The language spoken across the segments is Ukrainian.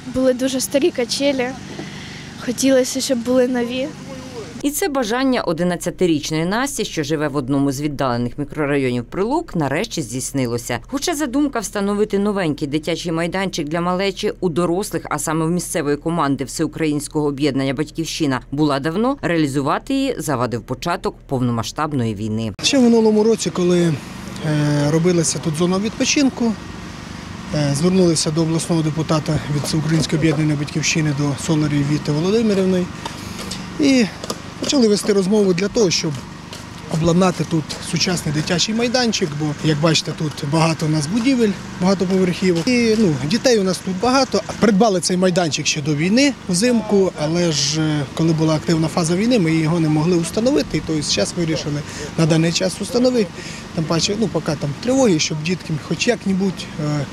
були дуже старі качелі. Хотілося, щоб були нові. І це бажання 11-річної Насті, що живе в одному з віддалених мікрорайонів Прилук, нарешті здійснилося. Хоча задумка встановити новенький дитячий майданчик для малечі у дорослих, а саме в місцевої команди Всеукраїнського об'єднання «Батьківщина» була давно, реалізувати її завадив початок повномасштабної війни. Ще в минулому році, коли робилася тут зона відпочинку, звернулися до обласного депутата від Всеукраїнського об'єднання «Батьківщини» до Соларєвої Віти Володимирівни і почали вести розмову для того, щоб обладнати тут сучасний дитячий майданчик, бо, як бачите, тут багато у нас будівель, багатоповерхівок. І дітей у нас тут багато. Придбали цей майданчик ще до війни, взимку, але ж коли була активна фаза війни, ми його не могли встановити. Тобто зараз вирішили на даний час встановити, тим паче, поки там тривоги, щоб діткам хоч як-небудь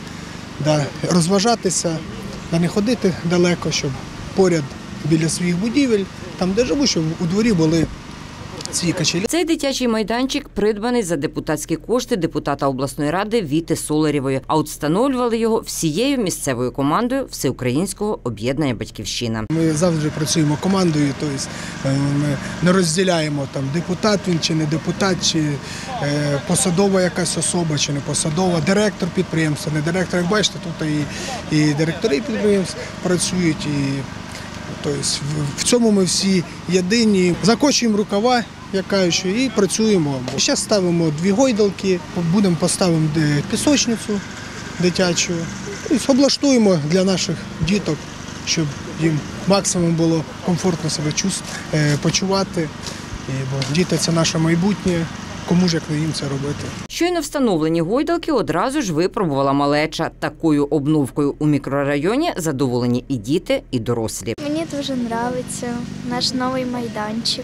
розважатися, не ходити далеко, щоб поряд біля своїх будівель, там де живу, щоб у дворі були ці качелі. Цей дитячий майданчик придбаний за депутатські кошти депутата обласної ради Віти Соларєвої, а от встановлювали його всією місцевою командою Всеукраїнського об'єднання «Батьківщина». Ми завжди працюємо командою, тобто ми не розділяємо, там, депутат він чи не депутат, чи посадова якась особа, чи не посадова, директор підприємства, не директор. Як бачите, тут і директори підприємств працюють, тобто в цьому ми всі єдині. Закочуємо рукава, як кажучи, і працюємо. Зараз ставимо 2 гойдалки, будемо поставимо пісочницю дитячу. Тобто облаштуємо для наших діток, щоб їм максимум було комфортно себе почувати. Бо діти – це наше майбутнє. Кому ж як не їм це робити. Щойно встановлені гойдалки одразу ж випробувала малеча. Такою обновкою у мікрорайоні задоволені і діти, і дорослі. Мені дуже подобається наш новий майданчик.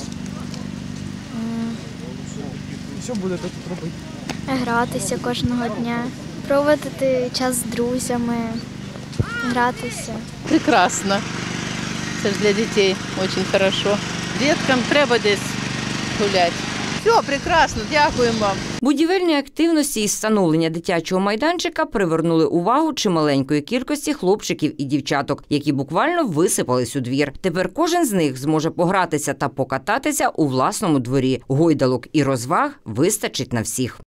Що будете тут робити? Гратися кожного дня, проводити час з друзями, гратися. Прекрасно. Це ж для дітей дуже добре. Діткам треба десь гуляти. Все, прекрасно, дякуємо вам. Будівельні активності із встановлення дитячого майданчика привернули увагу чималенької кількості хлопчиків і дівчаток, які буквально висипались у двір. Тепер кожен з них зможе погратися та покататися у власному дворі. Гойдалок і розваг вистачить на всіх.